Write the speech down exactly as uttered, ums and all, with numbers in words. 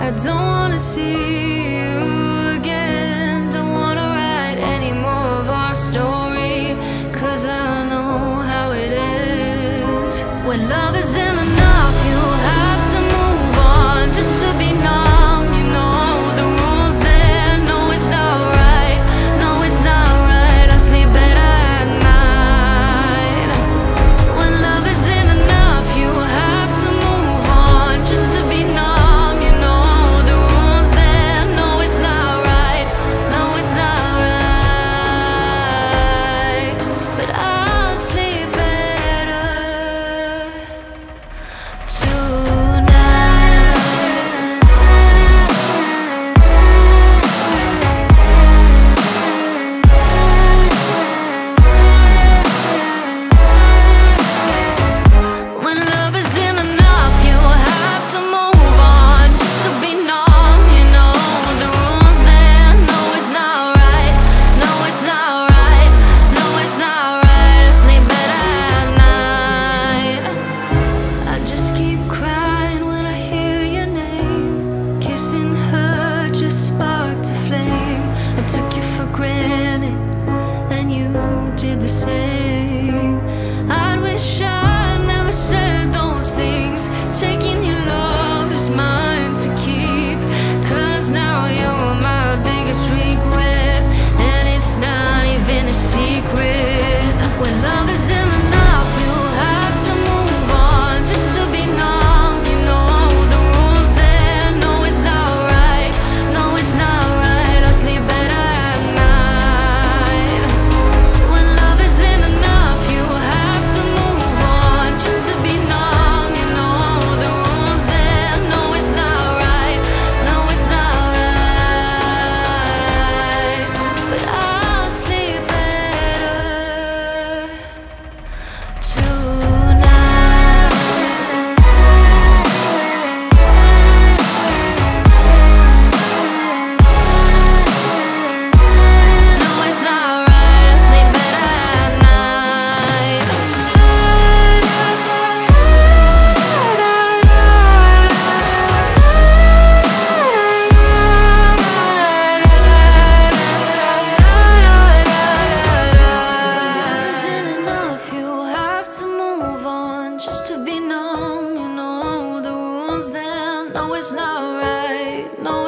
I don't wanna see you again. Don't wanna write any more of our story, 'cause I know how it is. When love isn't enough, you have to move on just to be numb. You know the rules there. No, it's not right. No, it's not right. I sleep better at night. When love isn't enough, you have to move on just to be numb. You know the rules there. No, it's not right. No, it's not right. But I'll sleep better did the same. I wish I never said those things. Taking your love is mine to keep, 'cause now you're my biggest regret, and it's not even a secret. When love isn't enough, you have to move on just to be numb. You know the rules there. No, it's not right. No, it's not right. I sleep better at night. When love isn't enough, you have to move on just to be numb. You know the rules there. No, it's not right. No, it's not right. But I'll sleep better tonight. No, it's not right. I sleep better at night. Isn't enough, you have to move on just to be numb. You know the rules then. No, it's not right. No,